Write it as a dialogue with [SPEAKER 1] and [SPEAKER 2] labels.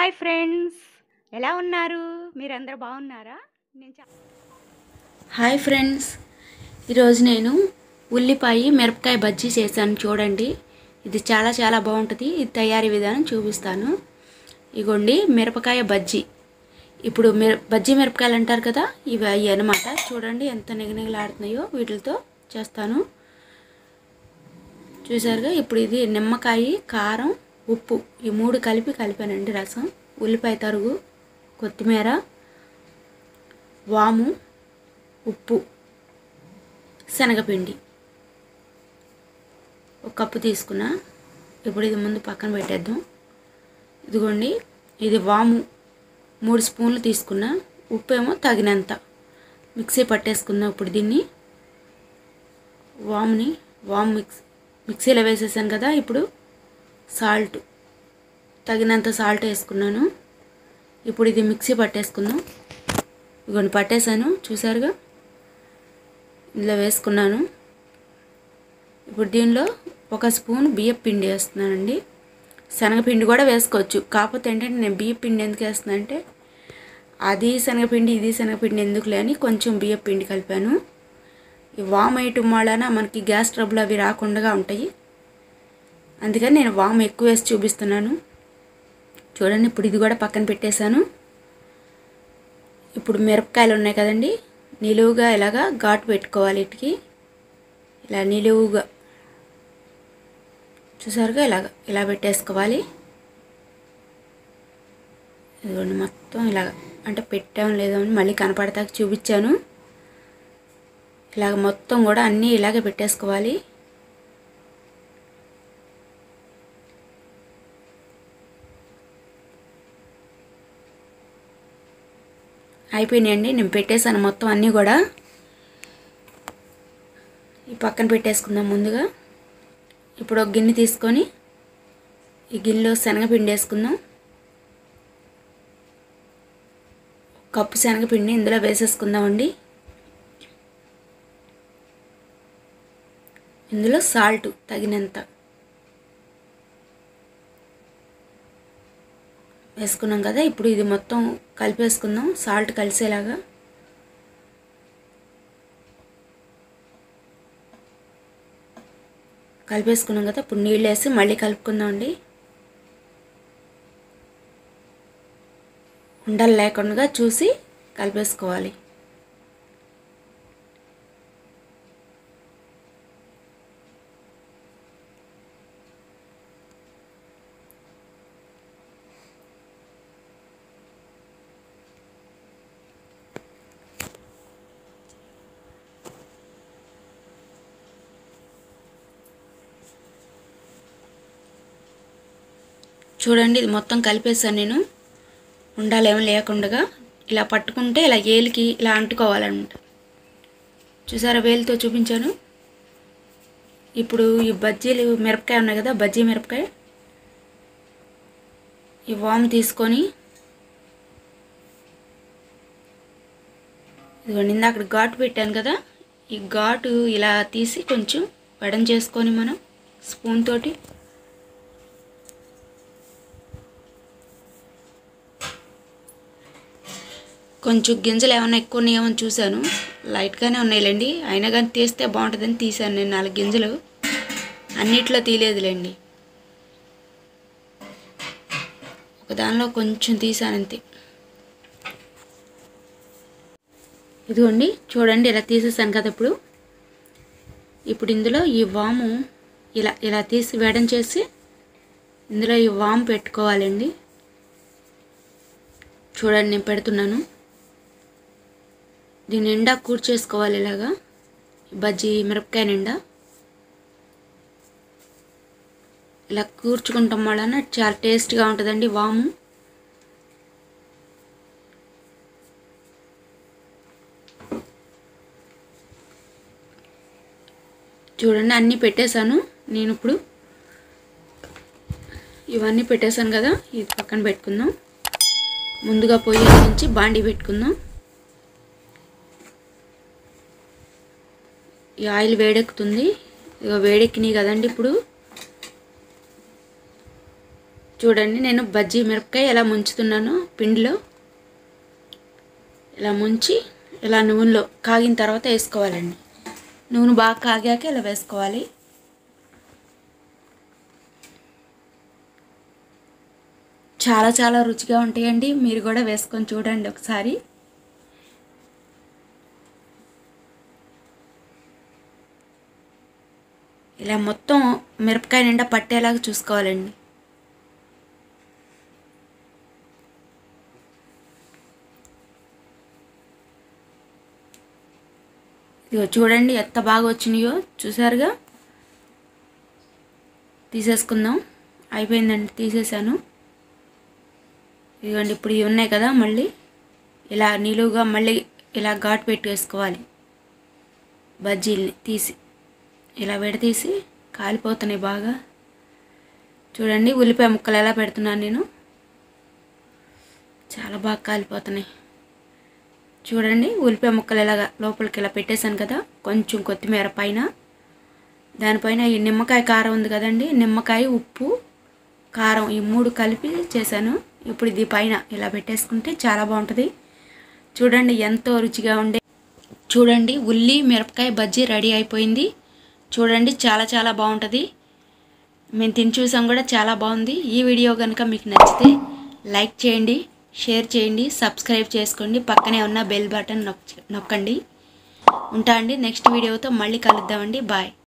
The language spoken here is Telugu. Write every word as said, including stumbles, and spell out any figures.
[SPEAKER 1] హాయ్ ఫ్రెండ్స్, ఎలా ఉన్నారు? మీరందరూ బాగున్నారా? నేను చా-
[SPEAKER 2] హాయ్ ఫ్రెండ్స్, ఈరోజు నేను ఉల్లిపాయ మిరపకాయ బజ్జీ చేశాను. చూడండి, ఇది చాలా చాలా బాగుంటుంది. ఇది తయారీ విధానం చూపిస్తాను. ఇగోండి మిరపకాయ బజ్జీ. ఇప్పుడు మిర బజ్జీ మిరపకాయలు అంటారు కదా, ఇవి అవి అనమాట. చూడండి ఎంత నిగనిగలాడుతున్నాయో, వీటితో చేస్తాను. చూసారుగా, ఇప్పుడు ఇది నిమ్మకాయ, కారం, ఉప్పు ఈ మూడు కలిపి కలిపానండి. రసం, ఉల్లిపాయ తరుగు, కొత్తిమీర, వాము, ఉప్పు, శనగపిండి ఒక కప్పు తీసుకున్నా. ఇప్పుడు ఇది ముందు పక్కన పెట్టేద్దాం. ఇదిగోండి, ఇది వాము మూడు స్పూన్లు తీసుకున్నా. ఉప్పు ఏమో తగినంత మిక్సీ పట్టేసుకుందాం. ఇప్పుడు దీన్ని వాముని వాము మిక్స్ మిక్సీలో వేసేసాను కదా. ఇప్పుడు సాల్ట్ తగినంత సాల్ట్ వేసుకున్నాను. ఇప్పుడు ఇది మిక్సీ పట్టేసుకుందాం. ఇదిగోండి పట్టేశాను, చూసారుగా. ఇందులో వేసుకున్నాను. ఇప్పుడు దీనిలో ఒక స్పూన్ బియ్యం పిండి వేస్తున్నానండి. శనగపిండి కూడా వేసుకోవచ్చు, కాకపోతే ఏంటంటే నేను బియ్యం పిండి ఎందుకు వేస్తున్నాను అంటే, అది శనగపిండి ఇది శనగపిండి ఎందుకులే అని కొంచెం బియ్యం పిండి కలిపాను. ఈ వామ్ వేయటం వలన మనకి గ్యాస్ ట్రబుల్ అవి రాకుండా ఉంటాయి. అందుకని నేను వామ్ ఎక్కువ వేసి చూపిస్తున్నాను. చూడండి, ఇప్పుడు ఇది కూడా పక్కన పెట్టేశాను. ఇప్పుడు మిరపకాయలు ఉన్నాయి కదండి, నిలువుగా ఇలాగా ఘాటు పెట్టుకోవాలి. వీటికి ఇలా నిలువుగా చూసారుగా, ఇలాగ ఇలా పెట్టేసుకోవాలి. ఇదిగోండి మొత్తం ఇలాగ, అంటే పెట్టాం లేదో అని మళ్ళీ కనపడతాక చూపించాను. ఇలాగ మొత్తం కూడా అన్నీ ఇలాగే పెట్టేసుకోవాలి. అయిపోయినాయండి, నేను పెట్టేశాను మొత్తం అన్నీ కూడా. ఈ పక్కన పెట్టేసుకుందాం ముందుగా. ఇప్పుడు ఒక గిన్నె తీసుకొని ఈ గిన్నెలో శనగపిండి వేసుకుందాం. కప్పు శనగపిండి ఇందులో వేసేసుకుందామండి. ఇందులో సాల్ట్ తగినంత వేసుకున్నాం కదా. ఇప్పుడు ఇది మొత్తం కలిపేసుకుందాం, సాల్ట్ కలిసేలాగా. కలిపేసుకున్నాం కదా. ఇప్పుడు నీళ్ళు వేసి మళ్ళీ కలుపుకుందాం అండి. ఉండలు లేకుండా చూసి కలిపేసుకోవాలి. చూడండి, ఇది మొత్తం కలిపేసాను నేను. ఉండాలేమో లేకుండా ఇలా పట్టుకుంటే ఇలా ఏలికి ఇలా అంటుకోవాలన్నమాట. చూసారా, వేలుతో చూపించాను. ఇప్పుడు ఈ బజ్జీలు మిరపకాయ ఉన్నాయి కదా, బజ్జీ మిరపకాయ, ఈ వాము తీసుకొని ఇదిగోండి, ఇందాక ఘాటు పెట్టాను కదా, ఈ ఘాటు ఇలా తీసి కొంచెం వడం చేసుకొని మనం స్పూన్ తోటి కొంచెం గింజలు ఏమైనా ఎక్కువ ఉన్నాయేమని చూశాను. లైట్గానే ఉన్నాయిలేండి, అయినా కానీ తీస్తే బాగుంటుందని తీసాను నేను. నాలుగు గింజలు అన్నిట్లో తీయలేదులేండి, ఒక దానిలో కొంచెం తీసాను అంతే. ఇదిగోండి చూడండి, ఇలా తీసేసాను కదా. ఇప్పుడు ఇప్పుడు ఇందులో ఈ వాము ఇలా ఇలా తీసి వేడం చేసి ఇందులో ఈ వాము పెట్టుకోవాలండి. చూడండి, నేను పెడుతున్నాను. దీని నిండా కూర్చేసుకోవాలి ఇలాగా, బజ్జీ మిరపకాయ నిండా ఇలా కూర్చుకుంటాం వలన చాలా టేస్ట్గా ఉంటుందండి వాము. చూడండి, అన్నీ పెట్టేశాను నేను. ఇప్పుడు ఇవన్నీ పెట్టేశాను కదా, ఇది పక్కన పెట్టుకుందాం. ముందుగా పొయ్యి నుంచి బాండీ పెట్టుకుందాం. ఈ ఆయిల్ వేడెక్కుతుంది. ఇక వేడెక్కినాయి కదండి. ఇప్పుడు చూడండి నేను బజ్జీ మిరపకాయ ఎలా ముంచుతున్నానో పిండిలో. ఇలా ముంచి ఇలా నూనెలో కాగిన తర్వాత వేసుకోవాలండి. నూనె బాగా కాగాక ఇలా వేసుకోవాలి. చాలా చాలా రుచిగా ఉంటాయండి. మీరు కూడా వేసుకొని చూడండి ఒకసారి. ఇలా మొత్తం మిరపకాయ నిండా పట్టేలాగా చూసుకోవాలండి. ఇదిగో చూడండి ఎంత బాగా వచ్చినాయో చూసారుగా. తీసేసుకుందాం. అయిపోయిందండి, తీసేసాను. ఇదిగోండి ఇప్పుడు ఇవి ఉన్నాయి కదా, మళ్ళీ ఇలా నిలువుగా మళ్ళీ ఇలా ఘాటు పెట్టి వేసుకోవాలి. బజ్జీల్ని తీసి ఇలా విడతీసి కాలిపోతున్నాయి బాగా. చూడండి ఉల్లిపాయ ముక్కలు ఎలా పెడుతున్నాను నేను, చాలా బాగా కాలిపోతున్నాయి. చూడండి ఉల్లిపాయ ముక్కలు ఎలాగా లోపలికి ఇలా పెట్టేశాను కదా. కొంచెం కొత్తిమీర పైన, దానిపైన ఈ నిమ్మకాయ కారం ఉంది కదండి, నిమ్మకాయ ఉప్పు కారం ఈ మూడు కలిపి చేశాను. ఇప్పుడు ఇది పైన ఇలా పెట్టేసుకుంటే చాలా బాగుంటుంది. చూడండి ఎంతో రుచిగా ఉండే. చూడండి ఉల్లి మిరపకాయ బజ్జీ రెడీ అయిపోయింది. చూడండి చాలా చాలా బాగుంటుంది. మేము తిని చూసాం కూడా, చాలా బాగుంది. ఈ వీడియో కనుక మీకు నచ్చితే లైక్ చేయండి, షేర్ చేయండి, సబ్స్క్రైబ్ చేసుకోండి. పక్కనే ఉన్న బెల్ బటన్ నొక్ నొక్కండి. ఉంటా అండి. నెక్స్ట్ వీడియోతో మళ్ళీ కలుద్దామండి. బాయ్.